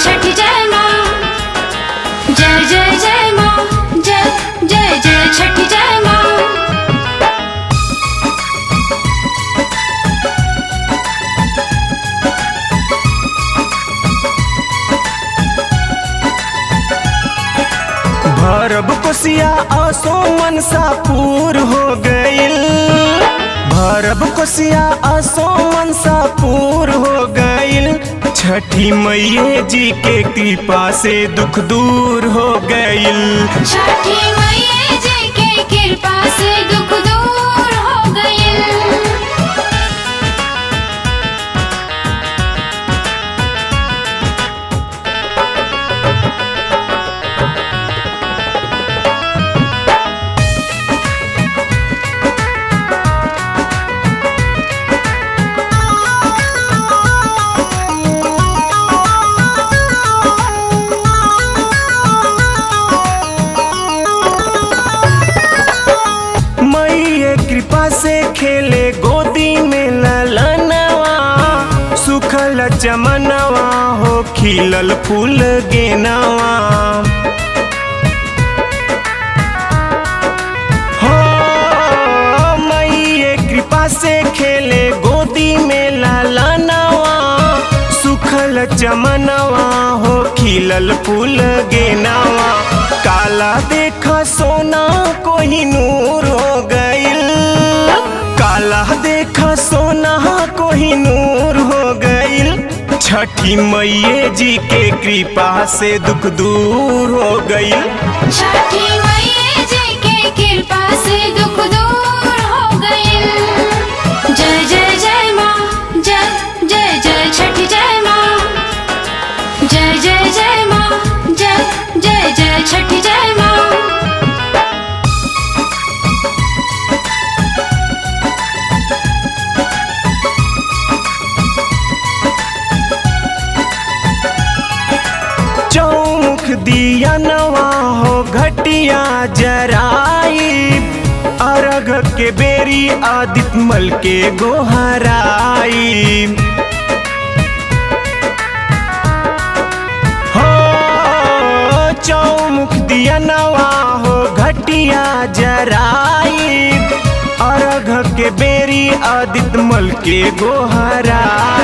छठी जय माँ। जय जय जय माँ, जय जय जय छठी जय माँ। भरब कोसिया आसो मनसा पूर हो गइल। भरब कोसिया आसो मनसा पूर हो गइल। छठी मैया जी के कृपा से दुख दूर हो गइल। छठी मैया जी के कृपा से दुख दूर हो गइल। कृपा से खेले गोदी में ललनवा। सुखल चमनवा हो खिलल फूल गेनवा। हो मैया कृपा से खेले गोदी में ललनवा। सुखल चमनवा हो खिलल फूल गेनवा। काला देखा सोना कोई नूर हो गइल। काला देखा सोना कोई नूर हो गइल। छठी मैया जी के कृपा से दुख दूर हो गइल। छठी मैया जी के कृपा से दुख दूर हो गइल। जय जय जय माँ, जय जय जय छठी जय माँ। जय जय जय माँ, जय जय जय छठी जय माँ। चौमुख दिया नवा हो घटिया जराई। अर्घ के बेरी आदित्य मल के गोहराई। हो चौमुख दिया नवा हो घटिया जराई। अर्घ के बेरी आदित्य मल के गोहराई।